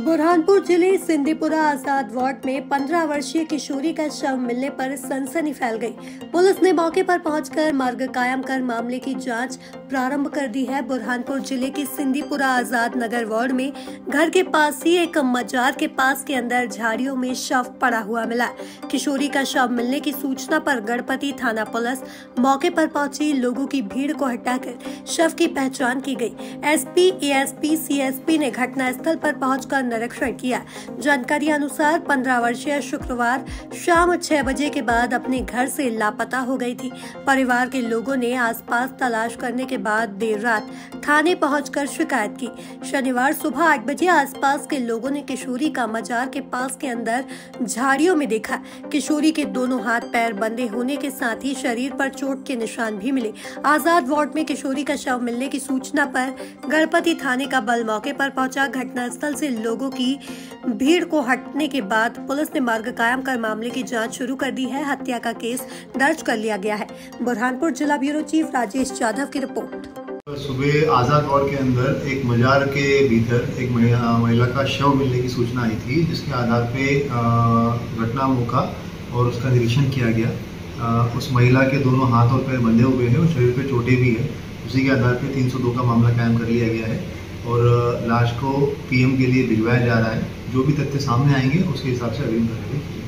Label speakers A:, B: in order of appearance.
A: बुरहानपुर जिले सिंदीपुरा आजाद वार्ड में 15 वर्षीय किशोरी का शव मिलने पर सनसनी फैल गई। पुलिस ने मौके पर पहुंचकर मार्ग कायम कर मामले की जांच प्रारंभ कर दी है। बुरहानपुर जिले की सिंदीपुरा आजाद नगर वार्ड में घर के पास ही एक मजार के पास के अंदर झाड़ियों में शव पड़ा हुआ मिला। किशोरी का शव मिलने की सूचना पर गणपति थाना पुलिस मौके पर पहुंची। लोगों की भीड़ को हटाकर शव की पहचान की गई। एसपी, एएसपी, सीएसपी ने घटनास्थल पर पहुंचकर निरीक्षण किया। जानकारी अनुसार 15 वर्षीय शुक्रवार शाम 6 बजे के बाद अपने घर से लापता हो गई थी। परिवार के लोगों ने आसपास तलाश करने के बाद देर रात थाने पहुंचकर शिकायत की। शनिवार सुबह 8 बजे आसपास के लोगों ने किशोरी का मजार के पास के अंदर झाड़ियों में देखा। किशोरी के दोनों हाथ पैर बंधे होने के साथ ही शरीर पर चोट के निशान भी मिले। आजाद वार्ड में किशोरी का शव मिलने की सूचना पर गणपति थाने का बल मौके पर पहुंचा। घटनास्थल से लोगों की भीड़ को हटने के बाद पुलिस ने मार्ग कायम कर मामले की जांच शुरू कर दी है। हत्या का केस दर्ज कर लिया गया है। बुरहानपुर जिला ब्यूरो चीफ राजेश यादव की रिपोर्ट।
B: सुबह आजाद वार्ड के अंदर एक मजार के भीतर एक महिला का शव मिलने की सूचना आई थी, जिसके आधार पे घटना मौका और उसका निरीक्षण किया गया। उस महिला के दोनों हाथ और पैर बंधे हुए हैं और शरीर पे चोटें भी है। उसी के आधार पे 302 का मामला कायम कर लिया गया है और लाश को पीएम के लिए भिजवाया जा रहा है। जो भी तथ्य सामने आएंगे उसके हिसाब से अग्रिम कार्रवाई